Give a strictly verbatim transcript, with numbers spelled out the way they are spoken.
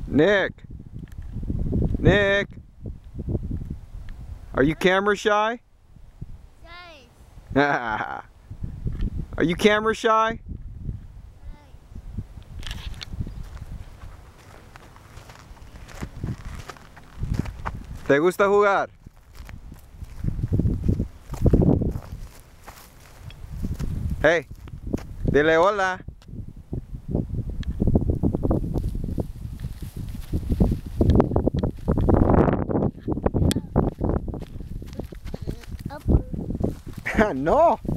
Nick. Nick. Are you camera shy? Nice. Are you camera shy? ¿Te gusta jugar? Hey, dile hola. No.